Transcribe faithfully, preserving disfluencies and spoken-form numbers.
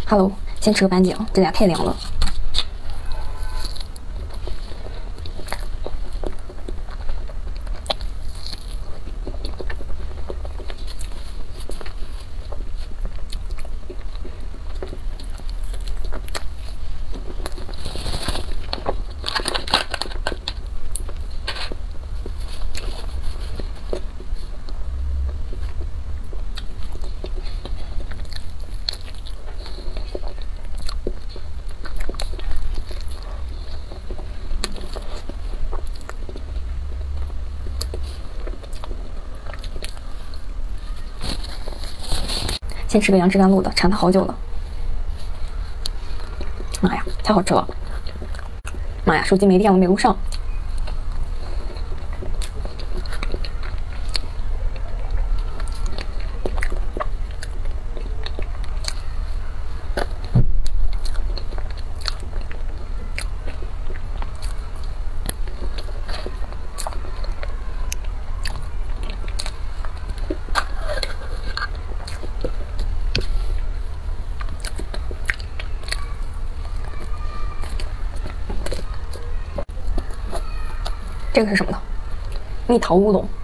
Hello， 先吃个板筋，这家太凉了。先吃个杨枝甘露的，馋它好久了。妈呀，太好吃了！妈呀，手机没电了，没录上。这个是什么呢？蜜桃乌龙。